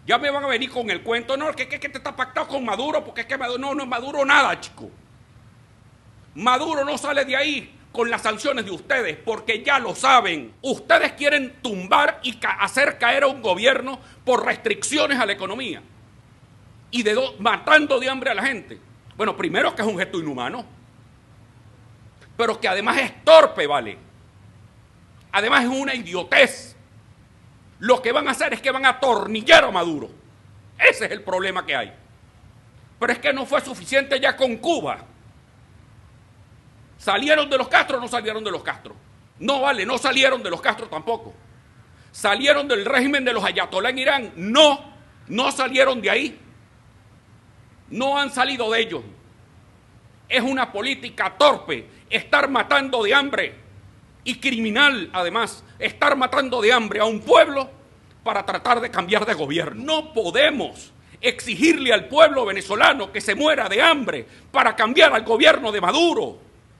Ya me van a venir con el cuento, no, que te está pactado con Maduro, porque es que Maduro, no es Maduro nada, chico. Maduro no sale de ahí con las sanciones de ustedes, porque ya lo saben. Ustedes quieren tumbar y hacer caer a un gobierno por restricciones a la economía y matando de hambre a la gente. Bueno, primero que es un gesto inhumano, pero que además es torpe, ¿vale? Además es una idiotez. Lo que van a hacer es que van a atornillar a Maduro. Ese es el problema que hay. Pero es que no fue suficiente ya con Cuba. ¿Salieron de los Castro o no salieron de los Castro? No, vale, no salieron de los Castro tampoco. ¿Salieron del régimen de los ayatolá en Irán? No, no salieron de ahí. No han salido de ellos. Es una política torpe, estar matando de hambre y criminal, además, estar matando de hambre a un pueblo para tratar de cambiar de gobierno. No podemos exigirle al pueblo venezolano que se muera de hambre para cambiar al gobierno de Maduro,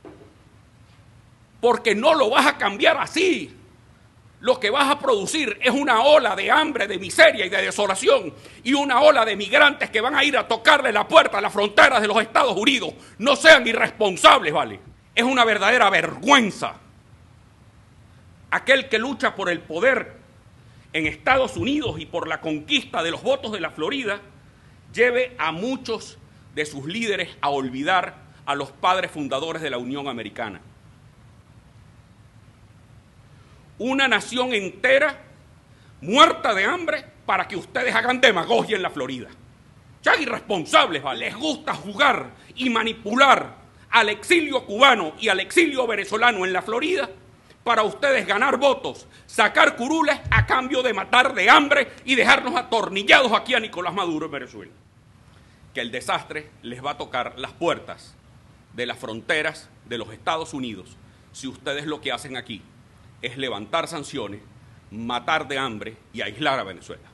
porque no lo vas a cambiar así. Lo que vas a producir es una ola de hambre, de miseria y de desolación, y una ola de migrantes que van a ir a tocarle la puerta a las fronteras de los Estados Unidos. No sean irresponsables, ¿vale? Es una verdadera vergüenza. Aquel que lucha por el poder en Estados Unidos y por la conquista de los votos de la Florida, lleve a muchos de sus líderes a olvidar a los padres fundadores de la Unión Americana. Una nación entera muerta de hambre para que ustedes hagan demagogia en la Florida. Sean irresponsables, ¿vale? Les gusta jugar y manipular al exilio cubano y al exilio venezolano en la Florida para ustedes ganar votos, sacar curules a cambio de matar de hambre y dejarnos atornillados aquí a Nicolás Maduro en Venezuela. Que el desastre les va a tocar las puertas de las fronteras de los Estados Unidos si ustedes lo que hacen aquí es levantar sanciones, matar de hambre y aislar a Venezuela.